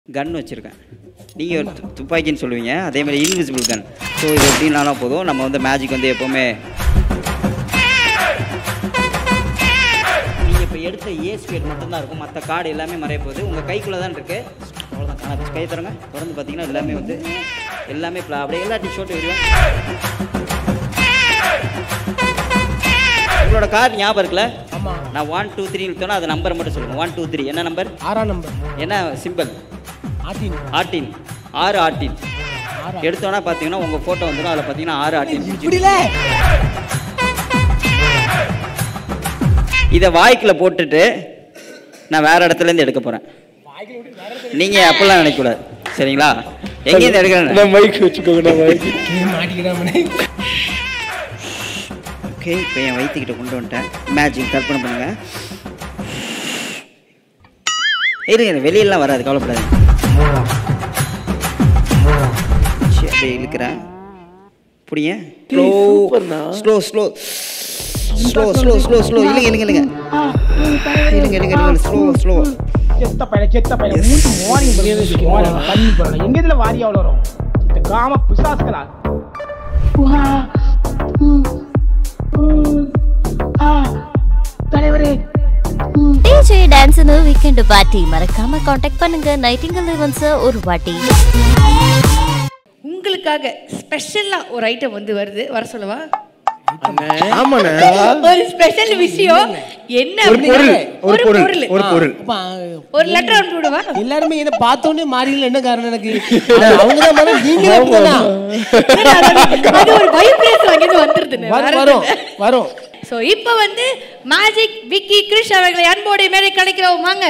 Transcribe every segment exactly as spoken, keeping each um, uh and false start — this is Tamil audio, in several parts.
கன் வச்சுருக்கேன். நீங்கள் ஒரு துப்பாக்கின்னு சொல்லுவீங்க, அதே மாதிரி இன்விசிபிள் கன். ஸோ இது எப்படின்னாலும் போதும். நம்ம வந்து மேஜிக் வந்து எப்போவுமே நீங்கள் இப்போ எடுத்த ஏ ஸ்பீட் மட்டும்தான் இருக்கும், மற்ற கார்டு எல்லாமே மறைய போகுது. உங்கள் கைக்குள்ளே தான் இருக்குது. அவ்வளோதான். ஆனால் கை தரங்க தொடர்ந்து பார்த்தீங்கன்னா எல்லாமே வந்து எல்லாமே அப்படியே எல்லா டிஷர்ட்டும் வருவேன். உங்களோட கார்டு ஞாபகம் இருக்குல்ல? ஆமாம். நான் ஒன் டூ த்ரீ இழுத்தோன்னா அது நம்பர் மட்டும் சொல்லுங்கள். ஒன் டூ த்ரீ என்ன நம்பர்? ஆறாம் நம்பர். என்ன சிம்பிள்? ஆட்டின். ஆட்டின். ஆறு ஆட்டின் எடுத்தோன்னா பார்த்தீங்கன்னா உங்கள் ஃபோட்டோ வந்துடும். அதில் பார்த்தீங்கன்னா ஆறு ஆட்டின். இதை வாய்க்கில் போட்டுட்டு நான் வேறு இடத்துலேருந்து எடுக்க போகிறேன். நீங்கள் அப்போல்லாம் நினைக்கக்கூடாது, சரிங்களா? எங்கேருந்து எடுக்கிறேன்? மைக் வச்சுக்கோங்க. ஓகே, இப்போ என் வயிற்றுக்கிட்ட கொண்டு வந்துட்டேன். மேஜிக் கற்பனை பண்ணுங்க. இருங்க, வெளியெல்லாம் வராது, கவலைப்படாது. அப்படியே இழுக்கிறேன். புடிங்க. Slow slow slow slow slow slow slow இல்லைங்க இல்லைங்க இல்லைங்க இல்லைங்க இல்லைங்க இல்லைங்க ஸ்லோ ஸ்லோ செத்த பையல செத்த பையல மூணு மார்னிங் பண்ணி போறேன். எங்க இதுல வாரியா வளரும் இந்த காம பிசாஸ்களா? தலைவரே டிஜே டான்ஸ்னு வீக்கெண்ட் பார்ட்டி மறக்காம காண்டாக்ட் பண்ணுங்க நைட்டிங்கல் ஈவென்ட்ஸ் ஒரு வாட்டி. உங்களுக்காக ஸ்பெஷலா ஒரு ஐட்டம் வந்து வருது, வர சொல்லவா? ஒரு ஸ்பெஷல் விஷயம் என்ன? ஒரு பொருள் ஒரு பொருள் ஒரு பொருள் ஒரு லெட்டர் அனுப்பி விடுவா? எல்லாருமே என்ன பார்த்தோன்னே மாறில என்ன காரணம்? எனக்கு அவங்க தான் மேடம், நீங்களே அப்படிதான். அது ஒரு வைப்ரேஷன் அங்க இருந்து வந்துருதுன்னு வரும் வரும். சோ இப்போ வந்து மேஜிக் விக்கி கிரிஷ் அவர்களை அன்போடு மேலே கலைக்கிறோம். வாங்க.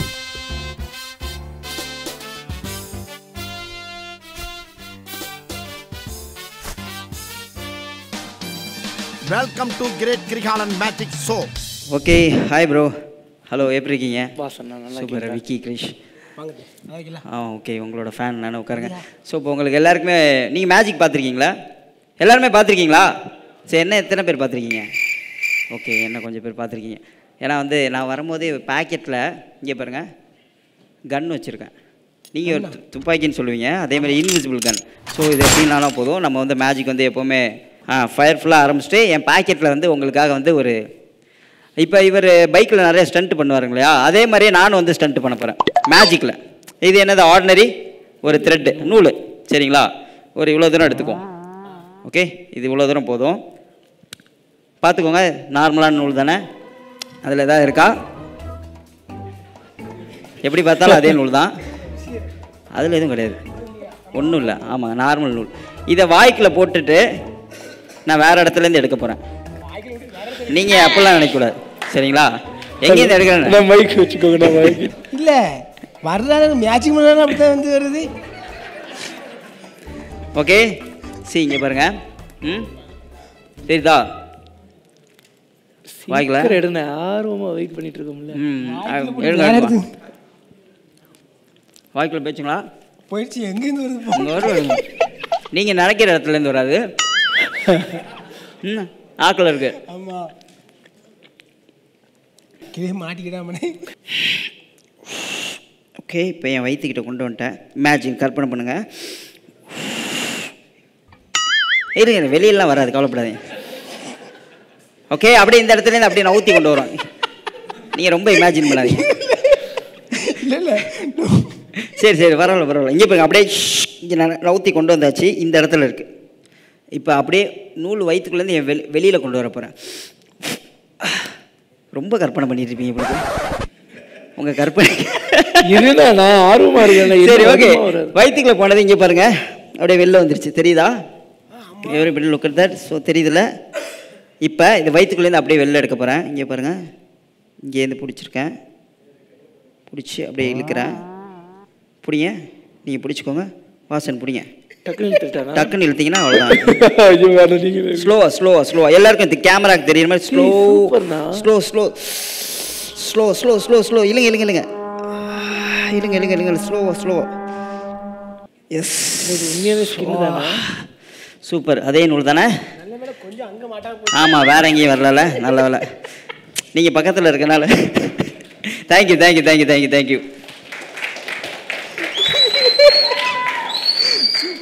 Welcome to great Kirikalan magic show. Okay, hi bro. Hello, எப்படி இருக்கீங்க? நல்லா சூப்பர். விக்கி கிரிஷ். வாங்க. ஆ ஓகே, உங்களோட ஃபேன் நானே, உட்காருங்க. ஸோ இப்போ உங்களுக்கு எல்லாருக்குமே நீங்கள் மேஜிக் பார்த்துருக்கீங்களா? எல்லாருமே பார்த்துருக்கீங்களா? சரி, என்ன எத்தனை பேர் பார்த்துருக்கீங்க? ஓகே, என்ன கொஞ்சம் பேர் பார்த்துருக்கீங்க. ஏன்னா வந்து நான் வரும்போதே பேக்கெட்டில் இங்கே பாருங்கள் கன் வச்சுருக்கேன். நீங்கள் ஒரு துப்பாக்கின்னு சொல்லுவீங்க, அதே மாதிரி இன்விசிபிள் கன். ஸோ இது எப்படின்னாலும் போதும். நம்ம வந்து மேஜிக் வந்து எப்போவுமே ஆ ஃபயர் ஃபுல்லாக ஆரம்பிச்சிட்டு என் பேக்கெட்டில் வந்து உங்களுக்காக வந்து ஒரு இப்போ இவர் பைக்கில் நிறைய ஸ்டண்ட் பண்ணுவாருங்க இல்லையா, அதே மாதிரியே நானும் வந்து ஸ்டண்ட் பண்ண போகிறேன் மேஜிக்கில். இது என்னது? ஆர்டினரி ஒரு த்ரெட்டு, நூல், சரிங்களா? ஒரு இவ்வளோ தூரம் எடுத்துக்குவோம். ஓகே, இது இவ்வளோ தூரம் போதும். பார்த்துக்கோங்க, நார்மலான நூல் தானே. அதில் எதாவது இருக்கா? எப்படி பார்த்தாலும் அதே நூல் தான், அதில் எதுவும் கிடையாது, ஒன்றும் இல்லை. ஆமாங்க, நார்மல் நூல். இதை வாய்க்கில் போட்டுட்டு நான் வேறு இடத்துலேருந்து எடுக்க போகிறேன். நீங்கள் அப்போல்லாம் நினைக்கக்கூடாது, சரிங்களா? எங்கேருந்து எடுக்கிறேன்? மைக் வச்சுக்கோங்க. மைக் இல்லை வரலாறு மேட்சிங் பண்ணாலும் அப்படி தான் வந்து வருது. ஓகே, சி இங்கே பாருங்க. ம் சரிதா? வாய்க்கல எடுங்க, ஆர்வமாக வெயிட் பண்ணிட்டு இருக்கோம்ல. ம் எடுங்க. வாய்க்குள்ள பேச்சுங்களா? போயிடுச்சு. எங்கேருந்து வருது? இங்கே வருவாங்க. நீங்கள் நினைக்கிற இடத்துலேருந்து வராது. ம் ஆக்கில் இருக்கு. ஆமாம், கிளே மாட்டிக்கிடாமனே. ஓகே, இப்போ என் வயிற்றுக்கிட்ட கொண்டு வந்துட்டேன். மேஜிக் கற்பனை பண்ணுங்க. இருங்க, வெளியெல்லாம் வராது, கவலைப்படாதீங்க. ஓகே, அப்படியே இந்த இடத்துலேருந்து அப்படியே நான் ஊற்றி கொண்டு வரோம். நீங்கள் ரொம்ப இமேஜின் பண்ணாதீங்க. இல்லை இல்லை சரி சரி, பரவாயில்ல பரவாயில்ல. இங்கே போய் அப்படியே இங்கே நான் நவுத்தி கொண்டு வந்தாச்சு. இந்த இடத்துல இருக்குது. இப்போ அப்படியே நூல் வயிற்றுக்குள்ளேருந்து என் வெளி வெளியில் கொண்டு வர போகிறேன். ரொம்ப கற்பனை பண்ணிட்டு இருப்பீங்க இப்படி உங்கள் கற்பனை. நான் ஆர்வமாக இருக்கேன். சரி, ஓகே. வயிற்றுக்குள்ளே போனது இங்கே பாருங்கள், அப்படியே வெளில வந்துருச்சு, தெரியுதா? Everybody look at that. So தெரியுதுல்ல? இப்போ இது வயிற்றுக்குள்ளேருந்து அப்படியே வெளில எடுக்க போகிறேன். இங்கே பாருங்கள், இங்கேருந்து பிடிச்சிருக்கேன். பிடிச்சி அப்படியே இழுக்கிறேன். பிடிங்க, நீங்கள் பிடிச்சிக்கோங்க. வாசன் பிடிங்க. டக்குன்னு இழுத்தீங்கன்னா அவ்வளோதான். ஸ்லோவா ஸ்லோவா ஸ்லோவா எல்லாருக்கும் இந்த கேமராக்கு தெரியுற மாதிரி slow slow slow slow slow slow slow இல்லைங்க இல்லைங்க இல்லைங்க இல்லைங்க இல்லைங்க இல்லைங்க ஸ்லோவா ஸ்லோவா. Yes, super. அதே நூல் தானே? ஆமாம், வேற எங்கேயும் வரல. நல்ல வேலை, நீங்கள் பக்கத்தில் இருக்கனால. Thank you thank you thank you thank you thank you.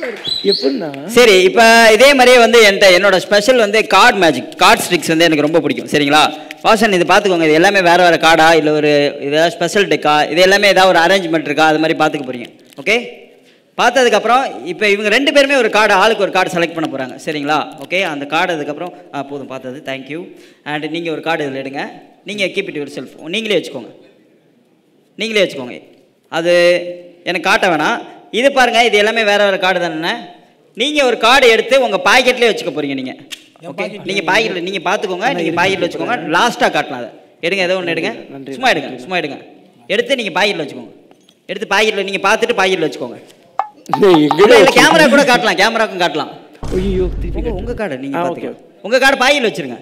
எப்படின்னா சரி இப்போ இதே மாதிரியே வந்து என்கிட்ட என்னோட ஸ்பெஷல் வந்து கார்டு மேஜிக் கார்ட் ஸ்ட்ரிக்ஸ் வந்து எனக்கு ரொம்ப பிடிக்கும் சரிங்களா வாசன் இது பார்த்துக்கோங்க இது எல்லாமே வேறு வேறு கார்டா இல்லை ஒரு ஏதாவது ஸ்பெஷல் டெக்கா இது எல்லாமே ஏதாவது ஒரு அரேஞ்ச்மெண்ட் இருக்கா அது மாதிரி பார்த்துக்க போகிறீங்க ஓகே பார்த்ததுக்கப்புறம் இப்போ இவங்க ரெண்டு பேருமே ஒரு கார்டு ஆளுக்கு ஒரு கார்டு செலக்ட் பண்ண போகிறாங்க சரிங்களா ஓகே அந்த கார்டு அதுக்கப்புறம் ஆ போதும் பார்த்தது தேங்க்யூ அண்ட் நீங்கள் ஒரு கார்டு இதில் எடுங்க நீங்கள் கீப் இட் யுவர் செல்ஃப் நீங்களே வச்சுக்கோங்க நீங்களே வச்சுக்கோங்க அது எனக்கு காட்ட வேணாம் இது பாருங்கள் இது எல்லாமே வேறு வேறு கார்டு தானே நீங்கள் ஒரு கார்டு எடுத்து உங்கள் பாக்கெட்லேயே வச்சுக்க போகிறீங்க நீங்கள் ஓகே நீங்கள் பாக்கெட்டில் நீங்கள் பார்த்துக்கோங்க நீங்கள் பாக்கெட்டில் வச்சுக்கோங்க லாஸ்ட்டாக காட்டலாம் அதை எடுங்க ஏதோ ஒன்று எடுங்க சும்மா எடுங்க சும்மா எடுங்க எடுத்து நீங்கள் பாக்கெட்டில் வச்சுக்கோங்க எடுத்து பாக்கெட்டில் நீங்கள் பார்த்துட்டு பாக்கெட்டில் வச்சுக்கோங்க இல்லை கேமரா கூட காட்டலாம் கேமராக்கும் காட்டலாம் ஐயோ உங்கள் கார்டு நீங்கள் பார்த்துக்கோங்க உங்கள் கார்டு பாக்கெட்டில் வச்சுருங்க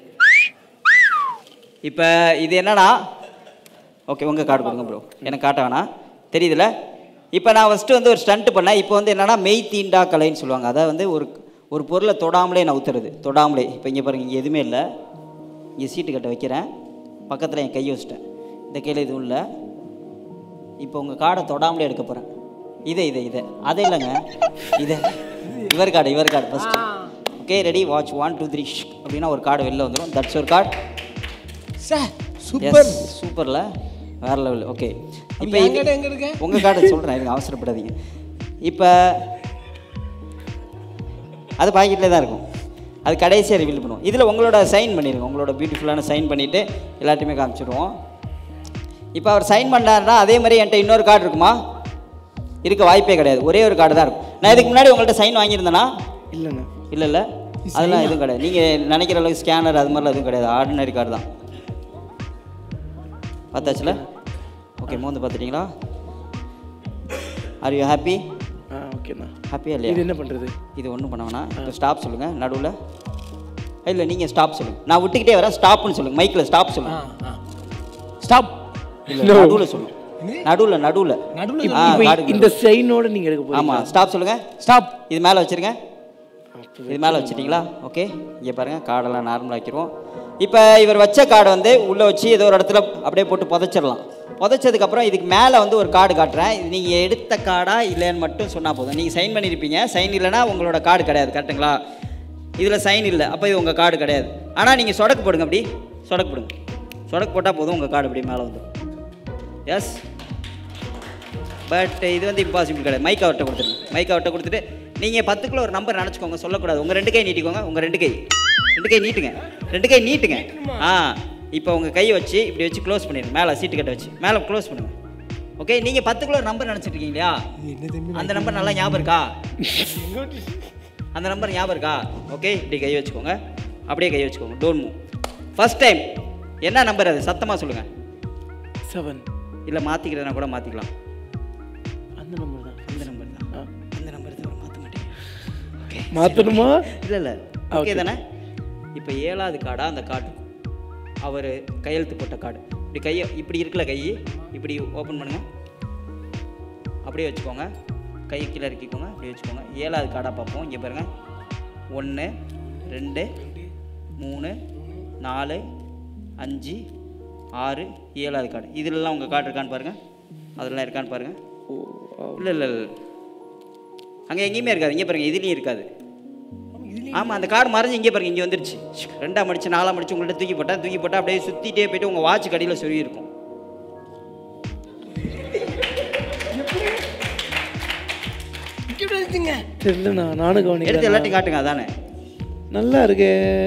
இப்போ இது என்னன்னா ஓகே உங்கள் கார்டு கொடுங்க ப்ரோ எனக்கு காட்ட வேணாம் தெரியுதுல்ல இப்போ நான் ஃபஸ்ட்டு வந்து ஒரு ஸ்டண்ட் பண்ணேன் இப்போ வந்து என்னென்னா மெய் தீண்டா கலைன்னு சொல்லுவாங்க அதாவது வந்து ஒரு ஒரு பொருளை தொடாமலே நான் ஊற்றுறது தொடாமலே இப்போ இங்கே பாருங்கள் இங்கே எதுவுமே இல்லை இங்கே சீட்டு கட்ட வைக்கிறேன் பக்கத்தில் என் கையை வச்சிட்டேன் இந்த கையில் எதுவும் இல்லை இப்போ உங்கள் கார்டை தொடாமலே எடுக்க போகிறேன் இதை இதை இதை அதை இல்லைங்க இதை இவர் கார்டு இவர் card first okay ready watch one two three அப்படின்னா ஒரு கார்டு வெளில வந்துடும் தட்ஸ் ஒரு கார்டு சார் சூப்பர் சூப்பரில் வேறு லெவல் ஓகே இப்போ உங்கள் கார்டை சொல்கிறேன் எனக்கு அவசரப்படாதீங்க இப்போ அது பாக்கெட்டில் தான் இருக்கும் அது கடைசியாக ரிவீல் பண்ணுவோம் இதில் உங்களோட சைன் பண்ணிடுங்க உங்களோட பியூட்டிஃபுல்லான சைன் பண்ணிவிட்டு எல்லாத்தையுமே காமிச்சிடுவோம் இப்போ அவர் சைன் பண்ணாருன்னா அதே மாதிரி என்கிட்ட இன்னொரு கார்டு இருக்குமா இருக்க வாய்ப்பே கிடையாது ஒரே ஒரு கார்டு தான் இருக்கும் நான் இதுக்கு முன்னாடி உங்கள்கிட்ட சைன் வாங்கியிருந்தேனா இல்லைண்ணா இல்லை இல்லை அதெல்லாம் எதுவும் கிடையாது நீங்கள் நினைக்கிற அளவுக்கு ஸ்கேனர் அது மாதிரிலாம் எதுவும் கிடையாது ஆர்டினரி கார்டு தான் பார்த்தாச்சுல ஓகே மோந்து பார்த்துட்டிங்களா ஆர் யூ ஹாப்பி ஆ ஓகேண்ணா ஹாப்பியா இல்லையா இது என்ன பண்ணுறது இது ஒன்றும் பண்ண வேணாம் இப்போ ஸ்டாப் சொல்லுங்கள் நடுவில் இல்லை நீங்கள் ஸ்டாப் சொல்லுங்கள் நான் விட்டுக்கிட்டே வரேன் ஸ்டாப்னு சொல்லுங்கள் மைக்கில் ஸ்டாப் சொல்லுங்கள் ஸ்டாப் இல்லை நடுவில் சொல்லுங்கள் நடுவில் நடுவில் நடுவில் இந்த சைனோட நீங்கள் எடுக்க போகிறீங்க ஆமாம் ஸ்டாப் சொல்லுங்கள் ஸ்டாப் இது மேலே வச்சுருங்க இது மேலே வச்சுட்டிங்களா ஓகே இங்கே பாருங்கள் கார்டெல்லாம் நார்மலாக வைக்கிறோம் இப்போ இவர் வச்ச கார்டை வந்து உள்ளே வச்சு ஏதோ ஒரு இடத்துல அப்படியே போட்டு புதைச்சிடலாம் புதைச்சதுக்கப்புறம் இதுக்கு மேலே வந்து ஒரு கார்டு காட்டுறேன் இது நீங்கள் எடுத்த கார்டா இல்லைன்னு மட்டும் சொன்னால் போதும் நீங்கள் சைன் பண்ணியிருப்பீங்க சைன் இல்லைனா உங்களோட கார்டு கிடையாது கரெக்டுங்களா இதில் சைன் இல்லை அப்போ இது உங்கள் கார்டு கிடையாது ஆனால் நீங்கள் சொடக்கு போடுங்க அப்படி சொடக்கு போடுங்க சொடக்கு போட்டால் போதும் உங்கள் கார்டு அப்படி மேலே வந்துடும் எஸ் பட் இது வந்து இம்பாசிபிள் கிடையாது மைக் அவர்கிட்ட கொடுத்துருங்க மைக் அவர்கிட்ட கொடுத்துட்டு நீங்கள் பத்துக்குள்ள ஒரு நம்பர் நினச்சிக்கோங்க சொல்லக்கூடாது உங்கள் ரெண்டு கை நீட்டிக்கோங்க உங்கள் ரெண்டு கை ரெண்டு கை நீட்டுங்க ரெண்டு கை நீட்டுங்க ஆ இப்போ உங்கள் கையை வச்சு இப்படி வச்சு க்ளோஸ் பண்ணிடுங்க மேலே சீட்டு கட்ட வச்சு மேலே க்ளோஸ் பண்ணுங்க ஓகே நீங்கள் பத்துக்குள்ள ஒரு நம்பர் நினச்சிட்டு இருக்கீங்க இல்லையா அந்த நம்பர் நல்லா ஞாபகம் இருக்கா அந்த நம்பர் ஞாபகம் இருக்கா ஓகே இப்படி கை வச்சுக்கோங்க அப்படியே கை வச்சுக்கோங்க டோன்ட் மூவ் ஃபர்ஸ்ட் டைம் என்ன நம்பர் அது சத்தமாக சொல்லுங்கள் செவன் இல்லை மாற்றிக்கிறதுனா கூட மாற்றிக்கலாம் அந்த நம்பர் தான் அந்த நம்பர் தான் அந்த நம்பர் தான் மாற்ற மாட்டேங்க ஓகே மாற்றணுமா இல்லை இல்லை ஓகே தானே இப்போ ஏழாவது கார்டாக அந்த கார்டு அவர் கையெழுத்து போட்ட கார்டு இப்படி கையை இப்படி இருக்குல்ல கை இப்படி ஓப்பன் பண்ணுங்கள் அப்படியே வச்சுக்கோங்க கையை கீழே இறக்கிக்கோங்க அப்படியே வச்சுக்கோங்க ஏழாவது கார்டாக பார்ப்போம் இங்கே பாருங்கள் ஒன்று ரெண்டு மூணு நாலு அஞ்சு ஆறு ஏழாவது கார்டு இதிலெல்லாம் உங்கள் கார்டு இருக்கான்னு பாருங்கள் அதெல்லாம் இருக்கான்னு பாருங்கள் இல்லை இல்லை இல்லை அங்கே எங்கேயுமே இருக்காது இங்கே பாருங்கள் இதுலேயும் இருக்காது ஆமாம் அந்த கார்டு மறைஞ்சு இங்கே பாருங்கள் இங்கே வந்துருச்சு ரெண்டாம் மடிச்சு நாலாம் மடிச்சு உங்கள்கிட்ட தூக்கி போட்டேன் தூக்கி போட்டால் அப்படியே சுற்றிட்டே போய்ட்டு உங்கள் வாட்ச் கடியில் சொருகி இருக்கும் தெரியலண்ணா நானும் கவனிக்கிறேன் எடுத்து எல்லாத்தையும் காட்டுங்க அதானே நல்லா இருக்கே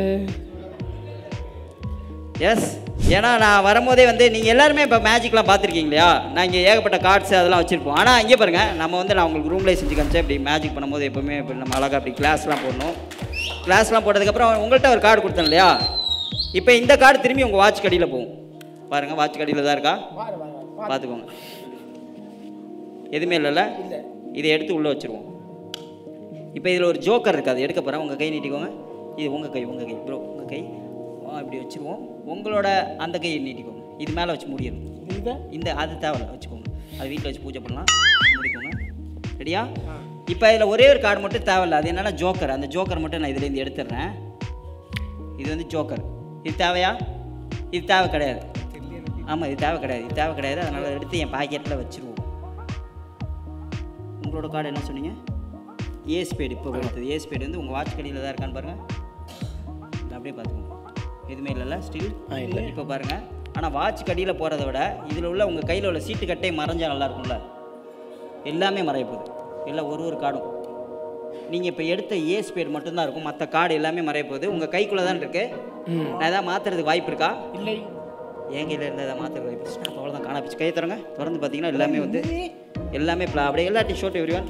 எஸ் ஏன்னா நான் வரும்போதே வந்து நீங்கள் எல்லாருமே இப்போ மேஜிக்லாம் பார்த்துருக்கீங்க இல்லையா நான் இங்கே ஏகப்பட்ட கார்ட்ஸ் அதெல்லாம் வச்சுருப்போம் ஆனால் இங்கே பாருங்கள் நம்ம வந்து நான் உங்களுக்கு ரூம்லேயே செஞ்சு காமிச்சேன் இப்படி மேஜிக் பண்ணும்போது எப்போவுமே இப்படி நம்ம அழகாக அப்படி கிளாஸ்லாம் போடணும் கிளாஸ்லாம் போட்டதுக்கப்புறம் உங்கள்கிட்ட ஒரு கார்டு கொடுத்தேன் இல்லையா இப்போ இந்த கார்டு திரும்பி உங்கள் வாட்ச் கடியில் போகும் பாருங்கள் வாட்ச் கடியில் தான் இருக்கா பார்த்துக்கோங்க எதுவுமே இல்லைல்ல இதை எடுத்து உள்ளே வச்சுருவோம் இப்போ இதில் ஒரு ஜோக்கர் இருக்காது எடுக்க போகிறேன் உங்கள் கை நீட்டிக்கோங்க இது உங்கள் கை உங்கள் கை ப்ரோ உங்கள் கை இப்படி வச்சுருவோம் உங்களோட அந்த கையை நீட்டிக்கோங்க இது மேலே வச்சு முடியணும் இந்த அது தேவையில்ல வச்சுக்கோங்க அது வீட்டில் வச்சு பூஜை பண்ணலாம் முடிக்கோங்க ரெடியா இப்போ இதில் ஒரே ஒரு கார்டு மட்டும் தேவையில்ல அது என்னென்னா ஜோக்கர் அந்த ஜோக்கர் மட்டும் நான் இதுலேருந்து எடுத்துடுறேன் இது வந்து ஜோக்கர் இது தேவையா இது தேவை கிடையாது ஆமாம் இது தேவை கிடையாது இது தேவை கிடையாது அதனால் எடுத்து என் பாக்கெட்டில் வச்சுருவோம் உங்களோட கார்டு என்ன சொன்னீங்க ஏ ஸ்பேடு இப்போ கொடுத்தது ஏ ஸ்பேடு வந்து உங்கள் வாட்ச் கடியில் தான் இருக்கான்னு பாருங்கள். அப்படியே பார்த்துக்கோங்க. எதுவுமே இல்லைல்ல ஸ்டில் இல்லை. இப்போ பாருங்கள். ஆனால் வாட்ச் கடியில் போகிறத விட இதில் உள்ள உங்கள் கையில் உள்ள சீட்டு கட்டே மறைஞ்சால் நல்லாயிருக்கும்ல. எல்லாமே மறைய போகுது. எல்லாம் ஒரு ஒரு கார்டும் நீங்கள் இப்போ எடுத்த ஏ ஸ்பேடு மட்டும்தான் இருக்கும். மற்ற கார்டு எல்லாமே மறைய போகுது. உங்கள் கைக்குள்ளே தான் இருக்கு. நான் எதாவது மாற்றுறதுக்கு வாய்ப்பு இருக்கா? இல்லை. என் கையில் இருந்தால் எதாவது மாற்றுறது வாய்ப்பு இருந்துச்சு. அவ்வளோதான் காணாப்பிச்சு. கையை தரங்க. திறந்து பார்த்தீங்கன்னா எல்லாமே வந்து எல்லாமே அப்படியே எல்லா டி ஷோட் எவ்ரிவான்.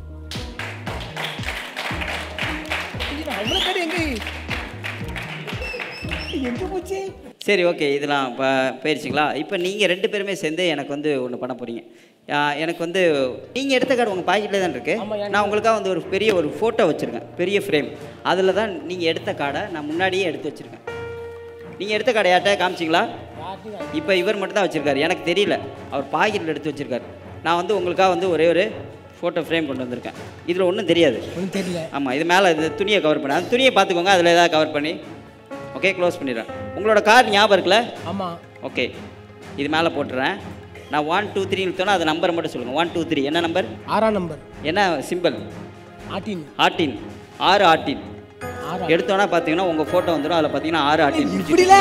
சரி ஓகே, இதெல்லாம் இப்போ போயிடுச்சிங்களா? இப்போ நீங்கள் ரெண்டு பேருமே சேர்ந்து எனக்கு வந்து ஒன்று பண்ண போகிறீங்க. எனக்கு வந்து நீங்கள் எடுத்த கார்டு உங்கள் பாக்கெட்டில் தான் இருக்குது. நான் உங்களுக்காக வந்து ஒரு பெரிய ஒரு ஃபோட்டோ வச்சுருக்கேன், பெரிய ஃப்ரேம். அதில் தான் நீங்கள் எடுத்த கார்டை நான் முன்னாடியே எடுத்து வச்சுருக்கேன். நீங்கள் எடுத்த கார்டை யார்கிட்ட காமிச்சிங்களா? இப்போ இவர் மட்டும் தான் வச்சுருக்காரு. எனக்கு தெரியல, அவர் பாக்கெட்டில் எடுத்து வச்சுருக்காரு. நான் வந்து உங்களுக்காக வந்து ஒரே ஒரு ஃபோட்டோ ஃப்ரேம் கொண்டு வந்திருக்கேன். இதில் ஒன்றும் தெரியாது. ஒன்றும் தெரியல. ஆமாம், இது மேலே இது துணியை கவர் பண்ணி அந்த துணியை பார்த்துக்கோங்க. அதில் ஏதாவது கவர் பண்ணி ஓகே க்ளோஸ் பண்ணிடுறேன். உங்களோட கார்டு ஞாபகம் இருக்குல்ல? ஆமாம். ஓகே, இது மேலே போட்டுறேன். நான் ஒன் டூ த்ரீன்னு தோணும். அது நம்பரை மட்டும் சொல்லுங்கள். ஒன் டூ த்ரீ என்ன நம்பர்? ஆறாம் நம்பர். என்ன சிம்பிள்? ஆட்டின். ஆட்டின். ஆறு ஆட்டின். எடுத்தோன்னா பார்த்தீங்கன்னா உங்கள் ஃபோட்டோ வந்துடும். அதில் பார்த்தீங்கன்னா ஆறு ஆட்டின்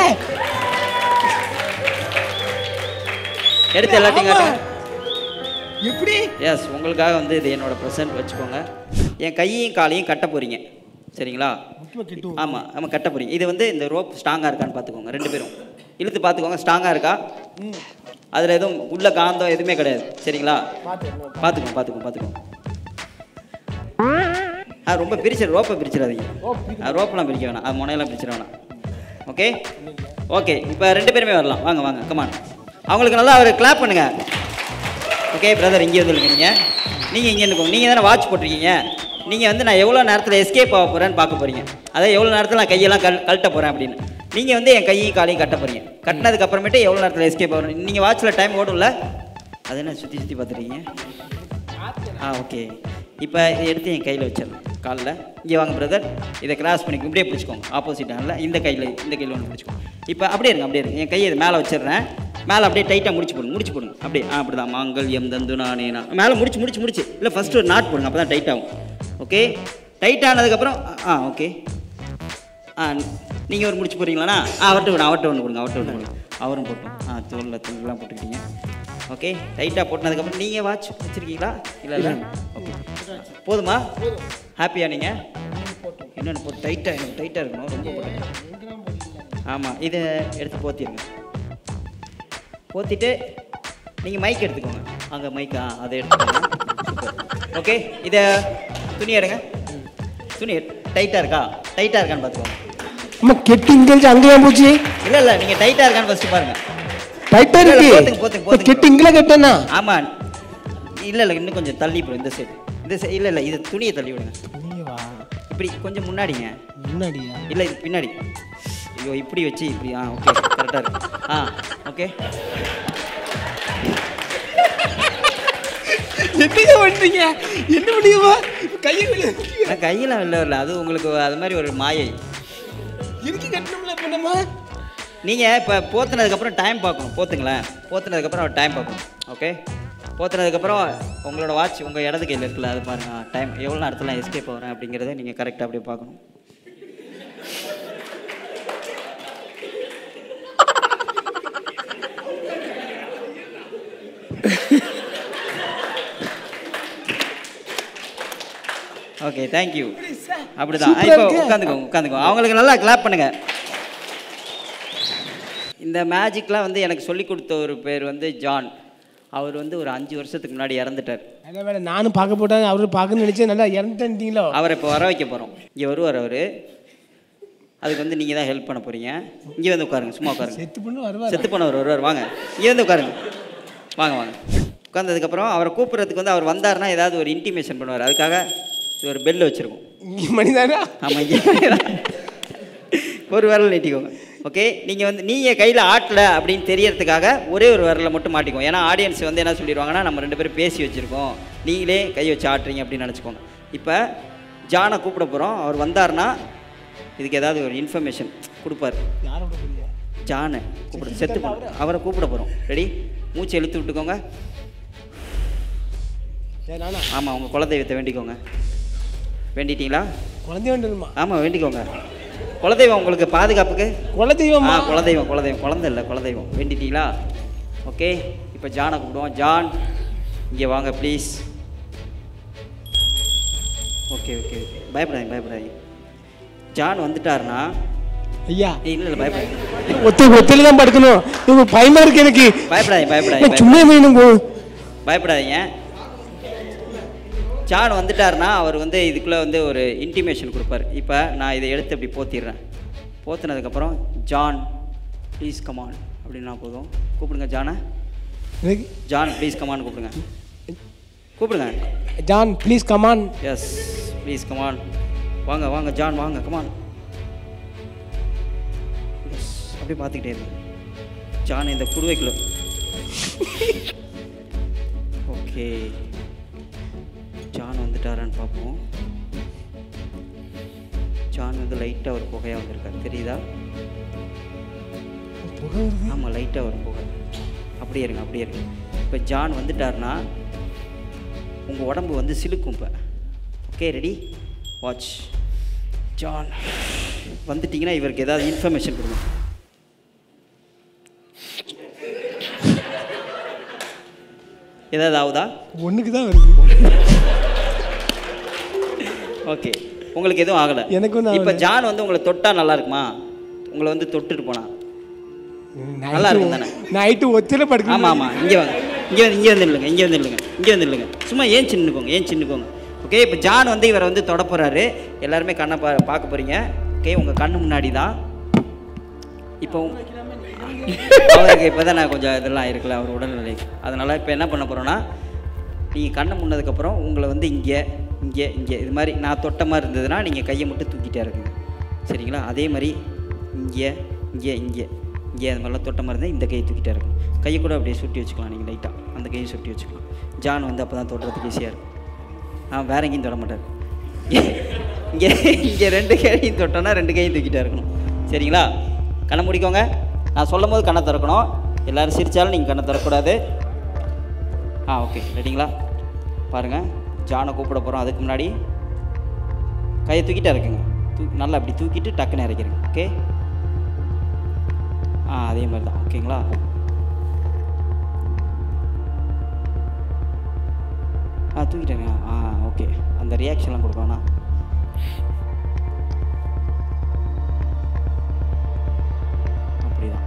எடுத்து எல்லாத்தையும் காட்டுங்க. எப்படி? எஸ், உங்களுக்காக வந்து இது என்னோட ப்ரெசன்ட் வச்சுக்கோங்க. என் கையையும் காலையும் கட்ட போகிறீங்க, சரிங்களா? ஆமாம் ஆமாம், கட்ட போகிறீங்க. இது வந்து இந்த ரோப் ஸ்ட்ராங்காக இருக்கான்னு பார்த்துக்கோங்க. ரெண்டு பேரும் இழுத்து பார்த்துக்கோங்க. ஸ்ட்ராங்காக இருக்கா? அதில் எதுவும் உள்ள காந்தம் எதுவுமே கிடையாது, சரிங்களா? பார்த்துக்கோங்க பார்த்துக்கோங்க பார்த்துக்கோங்க. ஆ ரொம்ப பிரிச்சிரு, ரோப்பை பிரிச்சிடாதீங்க. ரோப்பெலாம் பிரிக்க வேணாம், அது முனையெல்லாம் பிரிச்சிட வேணாம். ஓகே ஓகே, இப்போ ரெண்டு பேருமே வரலாம். வாங்க வாங்க கமான். அவங்களுக்கு நல்லா ஒரு கிளாப் பண்ணுங்க. ஓகே பிரதர், இங்கே வந்துருக்கீங்க. நீங்கள் இங்கே இருந்துக்கோங்க. நீங்கள் தானே வாட்ச் போட்டிருக்கீங்க. நீங்கள் வந்து நான் எவ்வளோ நேரத்தில் எஸ்கேப் ஆக போகிறேன்னு பார்க்க போகிறீங்க. அதாவது எவ்வளோ நேரத்தில் நான் கையெல்லாம் கல் கழட்ட போகிறேன் அப்படின்னு. நீங்கள் வந்து என் கையை காலையும் கட்ட போகிறீங்க. கட்டினதுக்கு அப்புறமேட்டு எவ்வளோ நேரத்தில் எஸ்கேப் ஆகணும். நீங்கள் வாட்சில் டைம் ஓடும்ல, அது என்ன சுற்றி சுற்றி பார்த்துருக்கீங்க? ஆ ஓகே, இப்போ இதை எடுத்து என் கையில் வச்சிடலாம். காலில் இங்கே வாங்க பிரதர். இதை கிராஸ் பண்ணி இப்படியே பிடிச்சிக்கோங்க. ஆப்போசிட் ஹேண்டில் இந்த கையில் இந்த கையில் ஒன்று பிடிச்சிக்கோங்க. இப்போ அப்படியே இருங்க, அப்படியே இருங்க. என் கையை இது மேலே வச்சிடுறேன். மேலே அப்படியே டைட்டாக முடிச்சு போடுங்க. முடிச்சு போடுங்க அப்படியே. ஆ அப்படி தான். மாங்கல் எம் தந்து நானே நான் மேலே முடிச்சு முடிச்சு முடிச்சு இல்லை ஃபஸ்ட்டு ஒரு நாட் போடுங்க. அப்போ தான் டைட் ஆகும். ஓகே, டைட் ஆனதுக்கப்புறம் ஆ ஓகே. ஆ நீங்கள் ஒரு முடிச்சு போகிறீங்களாண்ணா? ஆ அவர்கிட்ட ஒன்று அவர்கிட்ட ஒன்று கொடுங்க. அவர்கிட்ட ஒன்று கொடுங்க. அவரும் போட்டோம். ஆ தோலில் துண்டுலாம் போட்டுக்கிட்டீங்க. ஓகே, டைட்டாக போட்டதுக்கப்புறம் நீங்கள் வாட்ச் வச்சுருக்கீங்களா? இல்லை இல்லை ஓகே போதுமா? ஹாப்பியா நீங்கள்? என்னென்னு போட்டு டைட்டாக எனக்கு டைட்டாக இருக்கணும். ரொம்ப போட்டு ஆமாம், இதை எடுத்து போத்திடுங்க. போத்திட்டு நீங்கள் மைக் எடுத்துக்கோங்க. அங்கே மைக்கா அதை எடுத்துக்கோங்க. சூப்பர். ஓகே, இதை துணி எடுங்க. துணி டைட்டாக இருக்கா? டைட்டாக இருக்கான்னு பார்த்துக்கோங்க. அம்மா கெட்டி இங்கே அங்கேயே போச்சு. இல்லை இல்லை, நீங்கள் டைட்டாக இருக்கான்னு ஃபஸ்ட்டு பாருங்கள். டைட்டாக இருக்கு. போத்துங்க போத்துங்க போத்துங்க. கெட்டி இங்கே கெட்டேன்னா? ஆமாம். இல்லை இல்லை, இன்னும் கொஞ்சம் தள்ளி போடும். இந்த சைடு இந்த சைடு இல்லை இல்லை, இது துணியை தள்ளி விடுங்க. இப்படி கொஞ்சம் முன்னாடிங்க. முன்னாடியா? இல்லை இது பின்னாடி. ஐயோ இப்படி வச்சு இப்படி. ஆ ஓகே கரெக்டாக இருக்கு. ஆ ஓகே. என்னங்க பண்ணுறீங்க? என்ன முடியுமா? கையில் கையில் இல்லை வரல, அது உங்களுக்கு அது மாதிரி ஒரு மாயை இருக்கு. கட்டணும்ல பண்ணமா? நீங்கள் இப்போ போத்துனதுக்கப்புறம் டைம் பார்க்கணும். போத்துங்களேன். போத்துனதுக்கப்புறம் டைம் பார்க்கணும். ஓகே, போத்துனதுக்கப்புறம் உங்களோட வாட்ச் உங்கள் இடது கையில் இருக்குல்ல, அது பாருங்கள். டைம் எவ்வளோ நேரத்தில் எஸ்கேப் ஆகிறேன் அப்படிங்கிறத நீங்கள் கரெக்டாக அப்படியே பார்க்கணும். Okay thank you. அப்படிதான். இப்போ உட்காந்துக்கோங்க உட்காந்துக்கோங்க. அவங்களுக்கு நல்லா கிளாப் பண்ணுங்கள். இந்த மேஜிக்லாம் வந்து எனக்கு சொல்லி கொடுத்த ஒரு பேர் வந்து ஜான். அவர் வந்து ஒரு அஞ்சு வருஷத்துக்கு முன்னாடி இறந்துட்டார். அதான் வேலை நானும் பார்க்க போட்டாங்க. அவரு பார்க்கணும்னு நினச்சேன். நல்லா இறந்துட்டீங்களோ? அவரை இப்போ வர வைக்க போகிறோம். இங்கே வருவார் அவர். அதுக்கு வந்து நீங்கள் தான் ஹெல்ப் பண்ண போகிறீங்க. இங்கே வந்து உட்காருங்க. சும்மா உட்காருங்க. செத்து பண்ண வருவார். செத்து பண்ணவர் வருவார். வாங்க இங்கே வந்து உட்காருங்க. வாங்க வாங்க. உட்காந்ததுக்கப்புறம் அவரை கூப்பிட்றதுக்கு வந்து அவர் வந்தாருன்னா ஏதாவது ஒரு இன்டிமேஷன் பண்ணுவார். அதுக்காக ஒரு பெல் வச்சுருக்கோம். இங்கே மணிதானா? ஆமாம், இங்கே ஒரு விரல் நீட்டிக்கோங்க. ஓகே, நீங்கள் வந்து நீங்கள் கையில் ஆட்டலை அப்படின்னு தெரியறதுக்காக ஒரே ஒரு விரலை மட்டும் மாட்டிக்கோங்க. ஏன்னா ஆடியன்ஸ் வந்து என்ன சொல்லிடுவாங்கன்னா, நம்ம ரெண்டு பேரும் பேசி வச்சுருக்கோம், நீங்களே கை வச்சு ஆட்டுறீங்க அப்படின்னு நினச்சிக்கோங்க. இப்போ ஜானை கூப்பிட போகிறோம். அவர் வந்தார்னா இதுக்கு ஏதாவது ஒரு இன்ஃபர்மேஷன் கொடுப்பார். ஜானை கூப்பிட செத்து அவரை கூப்பிட போகிறோம். ரெடி? மூச்சு இழுத்து விட்டுக்கோங்க. ஆமாம், உங்கள் குலதெய்வத்தை வேண்டிக்கோங்க. வேண்டிட்டீங்களா? குழந்தை வேண்டுமா? ஆமாம், வேண்டிக்கோங்க. குலதெய்வம் உங்களுக்கு பாதுகாப்புக்கு. குலதெய்வம்? ஆ, குலதெய்வம் குலதெய்வம் குழந்தை இல்லை, குலதெய்வம். வேண்டிட்டீங்களா? ஓகே, இப்போ ஜானை கூப்பிடுவோம். ஜான், இங்கே வாங்க ப்ளீஸ். ஓகே ஓகே ஓகே, பயப்படாதீங்க பயப்படாதீங்க. ஜான் வந்துட்டாருன்னா ஐயா இல்லை இல்லை பயப்படாதீங்க. ஒத்த ஒத்தையில தான் படுக்கணும். இது பயமா இருக்கு எனக்கு. பயப்படாதீங்க பயப்படாதீங்க சும்மா மீனும் போ பயப்படாதீங்க. ஜான் வந்துட்டாருன்னா அவர் வந்து இதுக்குள்ளே வந்து ஒரு இன்டிமேஷன் கொடுப்பார். இப்போ நான் இதை எடுத்து அப்படி போத்திடுறேன். போத்தினதுக்கப்புறம் ஜான் ப்ளீஸ் கமான் அப்படின்னா போதும். கூப்பிடுங்க ஜானை. ஜான் ப்ளீஸ் கமான் கூப்பிடுங்க. கூப்பிடுங்க. John please come on. Yes, please come on. வாங்க வாங்க ஜான் வாங்க, கமான். எஸ், அப்படியே பார்த்துக்கிட்டே இருங்க. ஜான் இந்த குடுவைக்குள்ள. ஓகே, ஜான் வந்துட்டாரான்னு பார்ப்போம். ஜான் வந்து லைட்டாக ஒரு புகையாக வந்திருக்காரு, தெரியுதா? ஆமாம், லைட்டாக வரும் புகை. அப்படியே இருங்க அப்படியே இருங்க. இப்போ ஜான் வந்துட்டாருன்னா உங்கள் உடம்பு வந்து சிலுக்கும். இப்போ ஓகே, ரெடி, வாட்ச். ஜான் வந்துட்டிங்கன்னா இவருக்கு ஏதாவது இன்ஃபர்மேஷன் கொடுங்க. ஏதாவது ஆகுதா? ஒன்றுக்கு தான் வருது. ஓகே, உங்களுக்கு எதுவும் ஆகலை. எனக்கு இப்போ ஜான் வந்து உங்களை தொட்டா நல்லா இருக்குமா? உங்களை வந்து தொட்டுட்டு போனா நல்லா இருக்கும் தானே? நைட்டு ஒத்தில படுக்க. ஆமாம் ஆமாம், இங்கே வாங்க, இங்கே வந்து இங்கே வந்து இல்லைங்க, இங்கே வந்து இல்லைங்க, இங்கே வந்து இல்லைங்க. சும்மா ஏன் சின்னுக்கோங்க, ஏன் சின்னுக்கோங்க. ஓகே, இப்போ ஜான் வந்து இவரை வந்து தொட போகிறாரு. எல்லாருமே கண்ணை பா பார்க்க போகிறீங்க. ஓகே, உங்கள் கண்ணு முன்னாடி தான். இப்போ அவருக்கு இப்போ தான் நான் கொஞ்சம் இதெல்லாம் இருக்குல்ல அவர் உடல்நிலை, அதனால் இப்போ என்ன பண்ண போகிறோன்னா, நீங்கள் கண்ணை முன்னதுக்கப்புறம் உங்களை வந்து இங்கே இங்கே இங்கே இது மாதிரி நான் தொட்ட மாதிரி இருந்ததுன்னா நீங்கள் கையை மட்டும் தூக்கிட்டே இருக்குங்க, சரிங்களா? அதே மாதிரி இங்கே இங்கே இங்கே இங்கே அது மாதிரிலாம் தொட்ட மாதிரி இருந்தால் இந்த கையை தூக்கிட்டே இருக்கும். கையை கூட அப்படியே சுட்டி வச்சுக்கலாம் நீங்கள், லைட்டாக அந்த கையை சுட்டி வச்சுக்கலாம். ஜான் வந்து அப்போ தான் தொடுறதுக்கு ஈஸியாக இருக்கும். ஆ, வேற எங்கேயும் தொட மாட்டார். இங்கே இங்கே ரெண்டு கையும் தொட்டோன்னா ரெண்டு கையும் தூக்கிட்டே இருக்கணும், சரிங்களா? கண்ணை முடிக்கோங்க. நான் சொல்லும் போது கண்ணை திறக்கணும். எல்லோரும் சிரித்தாலும் நீங்கள் கண்ணை திறக்கக்கூடாது. ஆ, ஓகே, ரெடிங்களா? பாருங்கள், ஜானை கூப்பிட போகிறோம். அதுக்கு முன்னாடி கையை தூக்கிட்டே இருக்குங்க. தூக்கி நல்லா அப்படி தூக்கிட்டு டக்குன்னு இறக்கிறேங்க. ஓகே, ஆ, அதே மாதிரி தான். ஓகேங்களா? ஆ, தூக்கிட்டேங்க. ஆ, ஓகே, அந்த ரியாக்ஷன்லாம் கொடுக்கணும்ண்ணா. அப்படிதான்.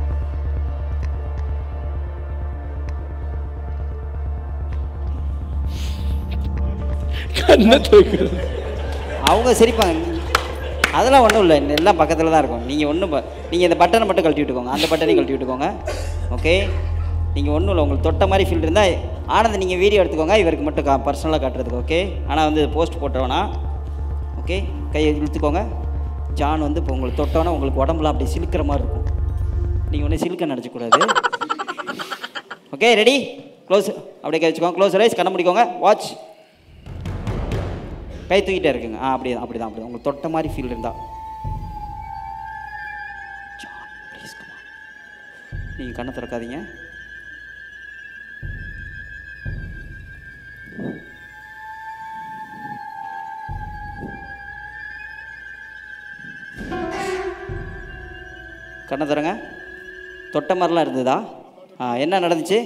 அவங்க சிரிப்பாங்க, அதெல்லாம் ஒன்றும் இல்லை, எல்லாம் பக்கத்தில் தான் இருக்கும். நீங்கள் ஒன்றும் நீங்கள் இந்த பட்டனை மட்டும் கழட்டி விட்டுக்கோங்க, அந்த பட்டனையும் கழட்டி விட்டுக்கோங்க. ஓகே, நீங்கள் ஒன்றும் இல்லை, உங்களுக்கு தொட்ட மாதிரி ஃபீல் இருந்தால் ஆனந்த் நீங்கள் வீடியோ எடுத்துக்கோங்க, இவருக்கு மட்டும் கா பர்சனலாக காட்டுறதுக்கு. ஓகே, ஆனால் வந்து போஸ்ட் போட்டோன்னா ஓகே, கையை இழுத்துக்கோங்க. ஜான் வந்து இப்போ உங்களுக்கு தொட்டோன்னா உங்களுக்கு உடம்புலாம் அப்படி சிலுக்கிற மாதிரி இருக்கும். நீங்கள் ஒன்றும் சிலுக்க நினச்சக்கூடாது. Okay, ready, close. அப்படியே கை வச்சுக்கோங்க, க்ளோஸ் ரைஸ், கண்ண முடிக்கோங்க. வாட்ச். கை தூக்கிட்டே இருக்குங்க. ஆ, அப்படி தான் அப்படி தான் அப்படி தான் உங்களுக்கு தொட்ட மாதிரி ஃபீல் இருந்தால். நீங்கள் கண்ணை திறக்காதீங்க. கண்ணை திறங்க. தொட்ட மாதிரிலாம் இருந்ததா? ஆ, என்ன நடந்துச்சு?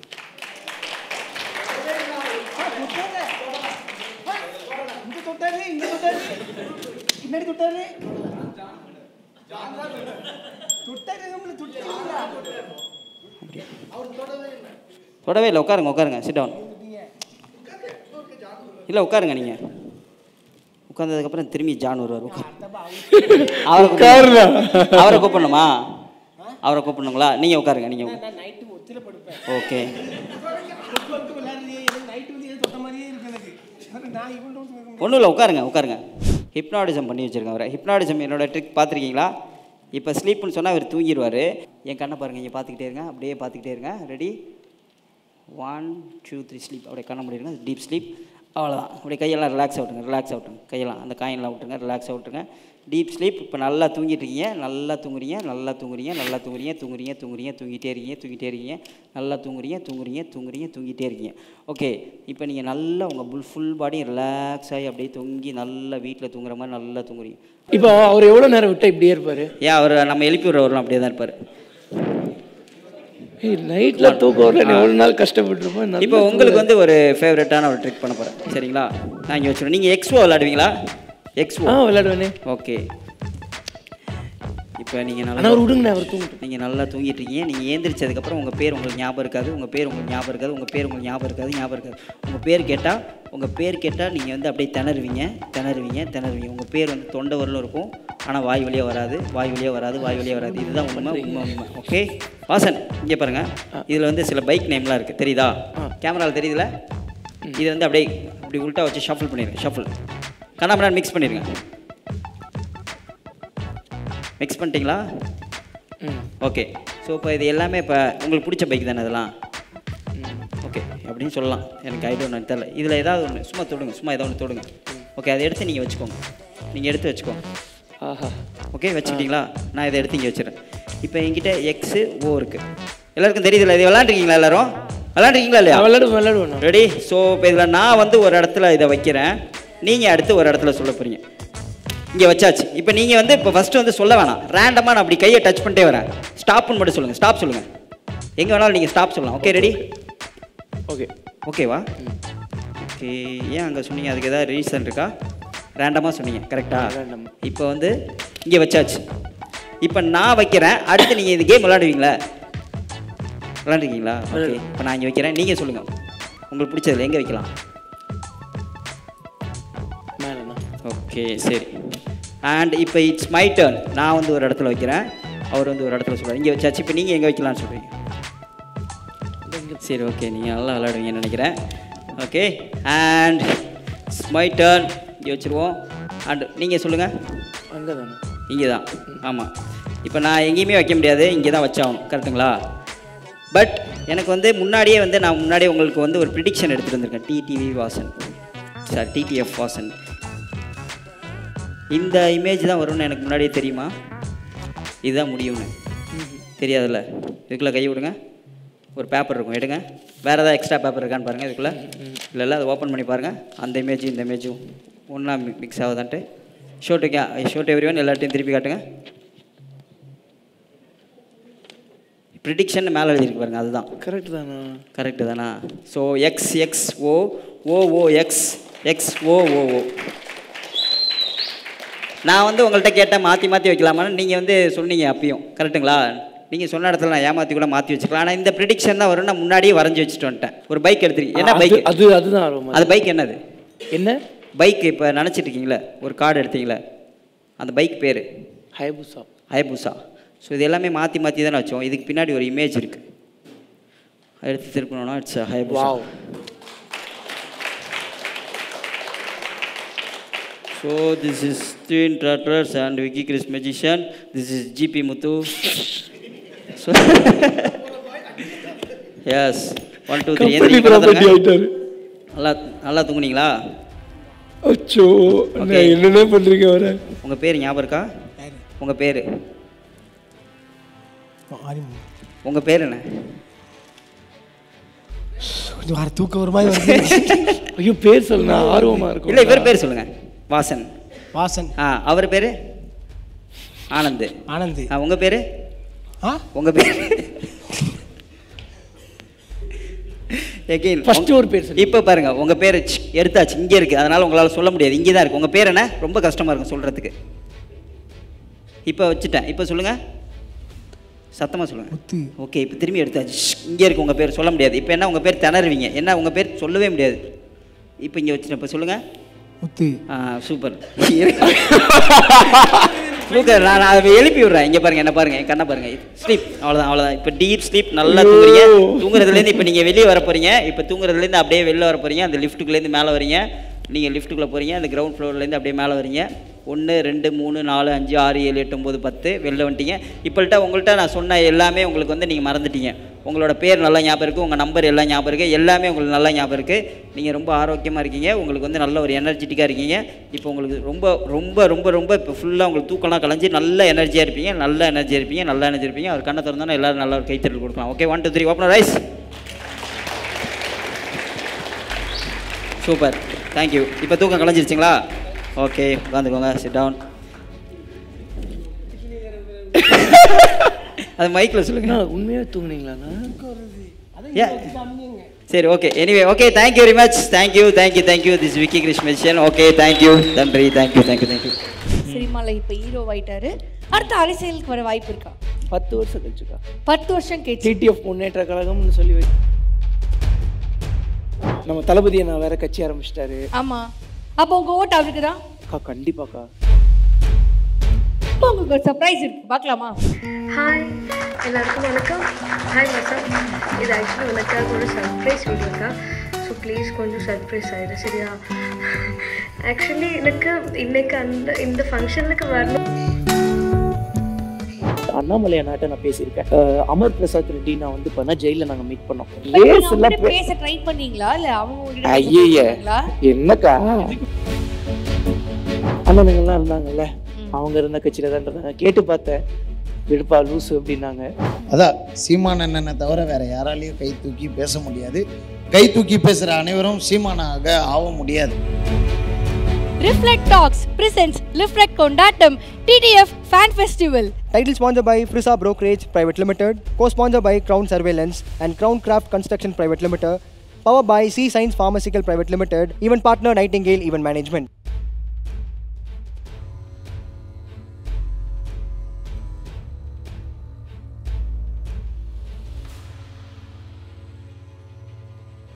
தொடவே இல்லை. உட்காருங்க உட்காருங்க, சிட் டவுன். இல்லை உட்காருங்க. நீங்கள் உட்கார்ந்ததுக்கப்புறம் திரும்பி ஜான் வருவார். அவரை அவரை கூப்பிடணுமா? அவரை கூப்பிடணுங்களா? நீங்கள் உட்காருங்க. நீங்கள் ஓகே. ஒன்றும் இல்லை, உட்காருங்க உட்காருங்க. ஹிப்னாட்டிசம் பண்ணி வச்சுருக்கேன் அவரை. ஹிப்னாட்டிசம் என்னோடய ட்ரிக் பார்த்துருக்கீங்களா? இப்போ ஸ்லீப்னு சொன்னால் அவர் தூங்கிடுவார். என் கண்ணை பாருங்கள், இங்கே பார்த்துக்கிட்டே இருங்க, அப்படியே பார்த்துக்கிட்டே இருங்க. Ready, one two three sleep. அப்படியே கண்ணை முடிடுங்க, டீப் ஸ்லீப். அவ்வளோதான். அப்படியே கையெல்லாம் ரிலாக்ஸ் ஆகிட்டுங்க, ரிலாக்ஸ் ஆகிட்டுங்க. கையெல்லாம் அந்த காயின்லாம் விட்டுருங்க, ரிலாக்ஸ் ஆகிட்டுருங்க. Deep sleep. இப்போ நல்லா தூங்கிட்டு இருக்கீங்க, நல்லா தூங்குறீங்க, நல்லா தூங்குறீங்க, நல்லா தூங்குறீங்க, தூங்குறீங்க தூங்குறீங்க தூங்கிட்டே இருக்கீங்க, தூங்கிட்டே இருக்கீங்க, நல்லா தூங்குறீங்க, தூங்குறீங்க, தூங்குறீங்க, தூங்கிட்டே இருக்கீங்க. ஓகே, இப்போ நீங்கள் நல்லா உங்கள் புல் ஃபுல் பாடியும் ரிலாக்ஸ் ஆகி அப்படியே தூங்கி நல்லா வீட்டில் தூங்குற மாதிரி நல்லா தூங்குறீங்க. இப்போ அவர் எவ்வளோ நேரம் விட்டா இப்படியே இருப்பார்? ஏன் அவர் நம்ம எழுப்பி விடுறவரெலாம் அப்படியே தான் இருப்பார். ஏய் நைட்டில் தூக்கம் வரல, எவ்வளோ நாள் கஷ்டப்பட்டுருப்பேன். இப்போ உங்களுக்கு வந்து ஒரு ஃபேவரட்டான ஒரு ட்ரிக் பண்ண போகிறேன், சரிங்களா? நான் இங்கே வச்சுருவேன். நீங்கள் எக்ஸ்ஓ விளாடுவீங்களா? எக்ஸ்ஓ ஆ விளையாடுவேனே. ஓகே, இப்போ நீங்கள் ஆனால் நல்லா அவர் விடுங்கண்ணே, அவர் தூங்கிட்டு. நீங்கள் நல்லா தூங்கிட்டு இருக்கீங்க. நீங்கள் ஏந்திரிச்சதுக்கப்புறம் உங்கள் பேர் உங்களுக்கு ஞாபகம் இருக்காது, உங்கள் பேர் உங்களுக்கு ஞாபகம் இருக்காது, உங்கள் பேர் உங்களுக்கு ஞாபகம் இருக்காது, ஞாபகம் இருக்காது. உங்கள் பேர் கேட்டால் உங்கள் பேர் கேட்டால் நீங்கள் வந்து அப்படியே திணறுவீங்க திணறுவீங்க திணறுவீங்க. உங்கள் பேர் வந்து தொண்டை வரலும் இருக்கும், ஆனால் வாய் வழியாக வராது, வாய் வழியாக வராது, வாய் வழியாக வராது. இதுதான் உண்மை உண்மை உண்மை. ஓகே வாசன், இங்கே பாருங்கள், இதில் வந்து சில பைக் நேம்லாம் இருக்குது, தெரியுதா? கேமராவில் தெரியுதுல? இது வந்து அப்படியே அப்படி உள்ட்டா வச்சு ஷஃபிள் பண்ணிடுங்க. ஷஃபிள் கண்ணா மிக்ஸ் பண்ணிடுங்க. மிக்ஸ் பண்ணிட்டீங்களா? ஓகே, ஸோ இப்போ இது எல்லாமே இப்போ உங்களுக்கு பிடிச்ச பைக் தானே இதெல்லாம்? ஓகே அப்படின்னு சொல்லலாம். எனக்கு ஐடியா ஒன்று தெரியல. இதில் ஏதாவது ஒன்று சும்மா தொடுங்க, சும்மா ஏதாவது ஒன்று தொடுங்க. ஓகே, அதை எடுத்து நீங்கள் வச்சுக்கோங்க, நீங்கள் எடுத்து வச்சுக்கோங்க. ஆஹா, ஓகே வச்சுக்கிட்டீங்களா? நான் இதை எடுத்து இங்கே வச்சுறேன். இப்போ என்கிட்ட எக்ஸு ஓ இருக்குது, எல்லாருக்கும் தெரியுதுல்ல? இது விளாண்டுருக்கீங்களா? எல்லோரும் விளாண்டுருக்கீங்களா இல்லையா? விளையாடுவேன் விளையாடுவேன். ரெடி? ஸோ இப்போ இதில் நான் வந்து ஒரு இடத்துல இதை வைக்கிறேன், நீங்கள் அடுத்து ஒரு இடத்துல சொல்ல போகிறீங்க. இங்கே வச்சாச்சு. இப்போ நீங்கள் வந்து இப்போ ஃபஸ்ட்டு வந்து சொல்ல வேணாம், ரேண்டமாக நான் அப்படி கையை டச் பண்ணிட்டே வரேன். ஸ்டாப்னு மட்டும் சொல்லுங்கள், ஸ்டாப் சொல்லுங்கள். எங்கே வேணாலும் நீங்கள் ஸ்டாப் சொல்லலாம். Okay ready? ஓகே ஓகேவா? ஓகே, ஏன் அங்கே சொன்னீங்க? அதுக்கு ஏதாவது ரீசன் இருக்கா? ரேண்டமாக சொன்னீங்க, கரெக்டாக? இப்போ வந்து இங்கே வச்சாச்சு. இப்போ நான் வைக்கிறேன், அடுத்து நீங்கள் இந்த கேம் விளாடுவீங்களா? விளாண்டுருக்கீங்களா? ஓகே, இப்போ நான் இங்கே வைக்கிறேன், நீங்கள் சொல்லுங்கள் உங்களுக்கு பிடிச்சதில்ல எங்கே வைக்கலாம்? மேலேண்ணா. ஓகே சரி. அண்ட் இப்போ இட்ஸ் மை டர்ன். நான் வந்து ஒரு இடத்துல வைக்கிறேன், அவர் வந்து ஒரு இடத்துல சொல்கிறார். இங்கே வச்சாச்சு. இப்போ நீங்கள் எங்கே வைக்கலான்னு சொல்கிறீங்க? சரி ஓகே, நீங்கள் நல்லா விளையாடுவீங்கன்னு நினைக்கிறேன். Okay, and it's my turn. இங்கே வச்சுருவோம். அண்ட் நீங்கள் சொல்லுங்கள். அங்கே தானே? இங்கே தான். ஆமாம், இப்போ நான் எங்கேயுமே வைக்க முடியாது, இங்கே தான் வச்சாகணும், கரெக்டுங்களா? பட் எனக்கு வந்து முன்னாடியே வந்து நான் முன்னாடியே உங்களுக்கு வந்து ஒரு ப்ரிடிக்ஷன் எடுத்துகிட்டு வந்திருக்கேன். TTV Vasan, sir TTF Vasan. இந்த இமேஜ் தான் வரும்னு எனக்கு முன்னாடியே தெரியுமா? இதுதான் முடியும்னு தெரியாதுல்ல? இதுக்குள்ளே கை விடுங்க, ஒரு பேப்பர் இருக்கும், எடுங்க. வேறு ஏதாவது எக்ஸ்ட்ரா பேப்பர் இருக்கான்னு பாருங்கள் இதுக்குள்ளே. இல்லை இல்லை, அதை ஓப்பன் பண்ணி பாருங்கள். அந்த இமேஜும் இந்த இமேஜும் ஒன்றா மிக்ஸ் ஆகுதான்ட்டு. ஷோட்டுக்கா ஷோட் எவ்ரி ஒன், எல்லாத்தையும் திருப்பி காட்டுங்க. ப்ரிடிக்ஷன் மேலே எழுதிருக்கு பாருங்கள், அதுதான் கரெக்ட் தானா? கரெக்டு தானா? So X X O O O X X O O O. நான் வந்து உங்கள்கிட்ட கேட்டேன் மாற்றி மாற்றி வைக்கலாமான்னு, நீங்கள் வந்து சொன்னீங்க அப்பயும், கரெக்டுங்களா? நீங்கள் சொன்ன இடத்துல நான் ஏமாற்றி கூட மாற்றி வச்சுக்கலாம். ஆனால் இந்த ப்ரிடிக்ஷன் தான் வரும், நான் முன்னாடியே வரைஞ்சி வச்சுட்டு வந்துட்டேன். ஒரு பைக் எடுத்துருக்கீங்க, என்ன பைக் அது? அதுதான் ஆர்வம். அது பைக் என்னது? என்ன பைக்? இப்போ நினச்சிட்டு இருக்கீங்களே, ஒரு கார்டு எடுத்தீங்களே, அந்த பைக் பேர் ஹைபுசா. ஹைபுசா. ஸோ இது எல்லாமே மாற்றி மாற்றி தானே வச்சோம். இதுக்கு பின்னாடி ஒரு இமேஜ் இருக்குது, எடுத்து திருப்பணும்னா it's Hayabusa. So this is Twin Tratters and Vicky Chris Magician. This is G P Muthu. So yes, one two three. Company property ஆயிட்டாரு. நல்லா நல்லா தூங்குனீங்களா? அச்சோ, என்னென்ன பண்ணுறீங்க வர? உங்கள் பேர் ஞாபகம் இருக்கா? உங்கள் பேர் உங்கள் பேர் என்ன? கொஞ்சம் வர தூக்கம் ஒரு மாதிரி வருது. ஐயோ, பேர் சொல்லுங்க, ஆர்வமாக இருக்கும். இல்லை, இவர் பேர் சொல்லுங்கள். வாசன். வாசன். ஆ, அவர் பேர் ஆனந்த். ஆனந்த். ஆ, உங்கள் பேர்? ஆ, உங்கள் பேர் ஃபர்ஸ்ட் ஒரு பேர் சொல்லு. இப்போ பாருங்க, உங்கள் பேர் எடுத்தாச்சு, இங்கே இருக்குது, அதனால் உங்களால் சொல்ல முடியாது, இங்கே தான் இருக்குது. உங்கள் பேர் என்ன? ரொம்ப கஷ்டமாக இருக்கும் சொல்கிறதுக்கு. இப்போ வச்சுட்டேன், இப்போ சொல்லுங்கள், சத்தமாக சொல்லுங்கள். ஓகே, இப்போ திரும்பி எடுத்தாச்சு, இங்கே இருக்குது உங்கள் பேர், சொல்ல முடியாது. இப்போ என்ன உங்கள் பேர்? திணறுவீங்க. என்ன உங்கள் பேர்? சொல்லவே முடியாது. இப்போ இங்கே வச்சுட்டேன், இப்போ சொல்லுங்கள். முத்து. ஆ, சூப்பர். சூப்பர். நான் அதை எழுப்பி விட்றேன். இங்கே பாருங்கள், என்ன பாருங்கள், என் கண்ணை பாருங்கள். ஸ்லீப், அவ்வளோதான் அவ்வளோதான். இப்போ டீப் ஸ்லீப், நல்லா தூங்குறீங்க. தூங்குறதுலேருந்து இப்போ நீங்கள் வெளியே வர போகிறீங்க. இப்போ தூங்குறதுலேருந்து அப்படியே வெளில வர போகிறீங்க. அந்த லிஃப்ட்டுக்குள்ளேருந்து மேலே வரீங்க. நீங்கள் லிஃப்ட்டுக்குள்ளே போகிறீங்க, அந்த கிரவுண்ட் ஃப்ளோர்லேருந்து அப்படியே மேலே வரீங்க. ஒன்று ரெண்டு மூணு நாலு அஞ்சு ஆறு ஏழு எட்டு ஒம்பது பத்து வெளில வந்துட்டீங்க. இப்போல்ட்ட உங்கள்கிட்ட நான் சொன்ன எல்லாமே உங்களுக்கு வந்து நீங்கள் மறந்துட்டீங்க. உங்களோட பேர் நல்லா ஞாபகம் இருக்குது, உங்கள் நம்பர் எல்லாம் ஞாபகம் இருக்குது, எல்லாமே உங்களுக்கு நல்லா ஞாபகம் இருக்குது. நீங்கள் ரொம்ப ஆரோக்கியமாக இருக்கீங்க, உங்களுக்கு வந்து நல்ல ஒரு எனர்ஜெட்டிக்காக இருக்கீங்க. இப்போ உங்களுக்கு ரொம்ப ரொம்ப ரொம்ப ரொம்ப இப்போ ஃபுல்லாக உங்களுக்கு தூக்கம்லாம் கலைஞ்சி நல்ல எனர்ஜியாக இருப்பீங்க, நல்ல எனர்ஜியாக இருப்பீங்க, நல்ல எனர்ஜி இருப்பீங்க. அவர் கண்ணை திறந்தோன்னா எல்லோரும் நல்ல ஒரு கைத்தறல் கொடுக்கலாம். Okay, one two three open rise. Super, thank you. இப்போ தூக்கம் கலைஞ்சிருச்சிங்களா? ஓகே, உட்காந்துக்கோங்க, சிட் டவுன். அது மைக்கில் சொல்லுங்க. உண்மையாக தூங்குனீங்களாண்ணா? சரி, okay. Anyway, okay, thank you very much. Thank you thank you thank you this Vicky Krish மெஷன். ஓகே, தேங்க்யூ, நன்றி, தேங்க்யூ தேங்க்யூ தேங்க்யூ. சினிமாவில் இப்போ ஹீரோ ஆயிட்டாரு. அடுத்த அரசியலுக்கு வர வாய்ப்பு இருக்கா? பத்து வருஷம் கழிச்சுக்கா. பத்து வருஷம் கேட்டு டிடிஎஃப் முன்னேற்ற கழகம்னு சொல்லி வை. நம்ம தளபதியை நான் வேற கட்சி ஆரம்பிச்சிட்டாரு. ஆமா, அப்போ உங்க ஓட்டு அவருக்கு தான். அக்கா கண்டிப்பாக்கா. இப்போ உங்களுக்கு ஒரு சர்ப்ரைஸ் இருக்கு, பார்க்கலாமா? ஹாய் எல்லாருக்கும் வணக்கம். ஹாய் மச்சான், இது ஆக்சுவலி உனக்காக ஒரு சர்ப்ரைஸ் வீடியோக்கா. ஸோ ப்ளீஸ் கொஞ்சம் சர்ப்ரைஸ் ஆகிடு, சரியா? ஆக்சுவலி எனக்கு இன்னைக்கு அந்த இந்த ஃபங்க்ஷனுக்கு வரணும். அண்ணாமலை அண்ணாட்ட நான் பேசியிருக்கேன். அமர் பிரசாத் ரெட்டி நான் வந்து பண்ண ஜெயிலில் நாங்கள் மீட் பண்ணோம். ரேஸ் எல்லாம் பேச ட்ரை பண்ணீங்களா இல்ல அவங்க? ஐயே என்னக்கா, அண்ணனுங்கெல்லாம் இருந்தாங்கல்ல, அவங்க இருந்த கட்சியில தான் இருந்தாங்க. கேட்டு பார்த்தேன், விடுப்பா லூசு அப்படின்னாங்க. அதான் சீமான் அண்ணனை தவிர வேற யாராலையும் கை தூக்கி பேச முடியாது. கை தூக்கி பேசுற அனைவரும் சீமானாக ஆக முடியாது. Reflect Talks presents Reflect Kondatam T T F Fan Festival. Title sponsored by Frisa Brokerage Private Limited, co-sponsored by Crown Surveillance and Crown Craft Construction Private Limited, powered by C Science Pharmaceutical Private Limited, event partner Nightingale Event Management.